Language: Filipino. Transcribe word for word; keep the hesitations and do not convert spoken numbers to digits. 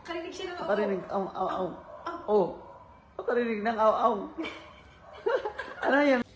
Nakarinig siya ng aw. Nakarinig, aw, aw, aw. Oh, nakarinig ng aw, aw. Ano yan?